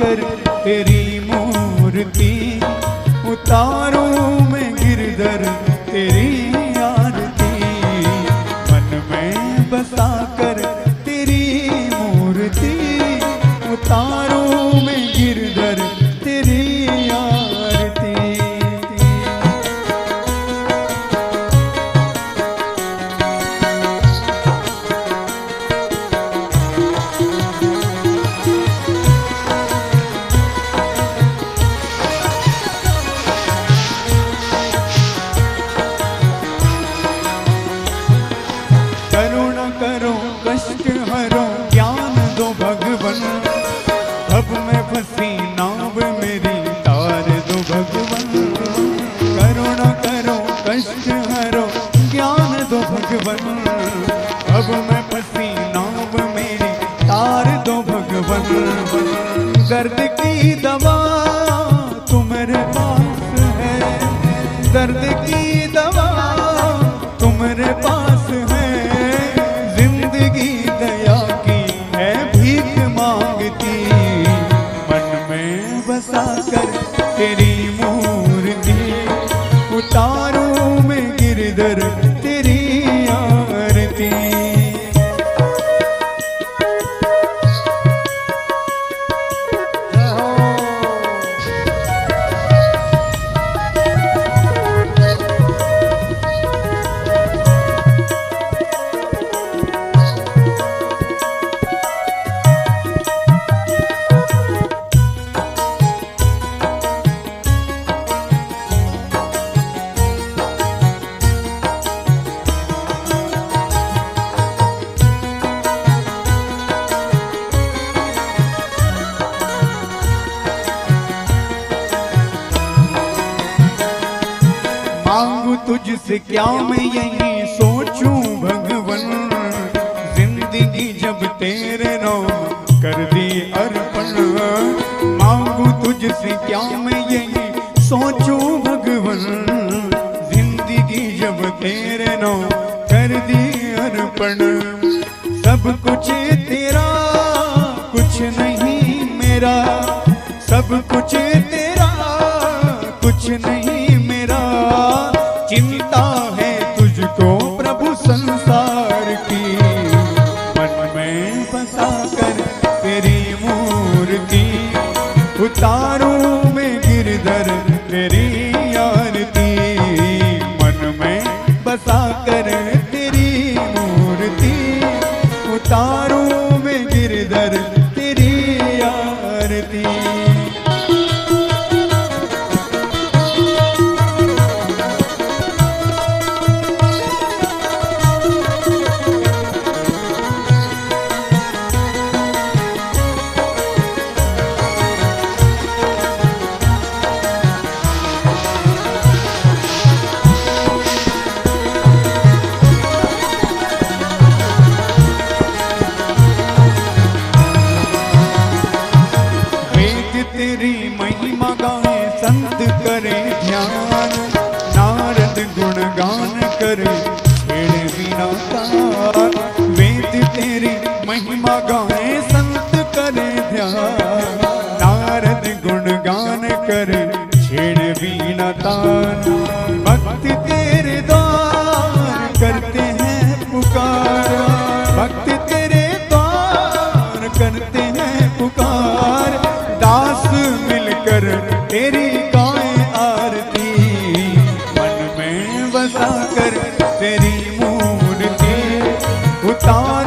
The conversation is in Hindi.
कर तेरी मूर्ति, उतारूं मैं गिरधर तेरी आरती। मन में बसा कर तेरी मूर्ति, उतारूं मैं गिरधर तेरी आरती। करुणा करो कष्ट हरो ज्ञान दो भगवन, अब मैं फंसी नाव मेरी तार दो भगवन। करुणा करो कष्ट हरो ज्ञान दो भगवन, अब मैं फंसी नाव मेरी तार दो भगवन। दर्द की दवा तुम्हारे पास है, दर्द की दवा तुम्हारे पास है। जिंदगी दया की है भीख मांगती, मन में बसा कर तेरी मूर्ति, उतारूं मैं गिरधर तेरी आरती। मांगू तुझसे क्या मैं यही सोचूं भगवन, जिंदगी जब तेरे नाम कर दी अर्पण। मांगू तुझसे क्या मैं यही सोचूं भगवन, जिंदगी जब तेरे नाम कर दी अर्पण। सब कुछ तेरा कुछ नहीं मेरा, सब कुछ तेरा कुछ नहीं मेरा। चिंता है तुझको प्रभु संसार की, मन में बसा कर तेरी मूर्ति, उतारूं मैं गिरधर तेरी आरती। मन में बसा कर तेरी मूर्ति, उतारूं मैं गिरधर तेरी आरती। तेरी महिमा गाए संत करे ध्यान, नारद गुणगान करे छेड़े बिना तार। वेद तेरी महिमा गाए संत करे ध्यान, नारद गुणगान करे छेड़े बिना तार। भक्त तेरे द्वार करते हैं पुकार, भक्त तेरे द्वार करते हैं पुकार। दास मिलकर तेरी गाए आरती, मन में बसा कर तेरी मूर्ति, उतार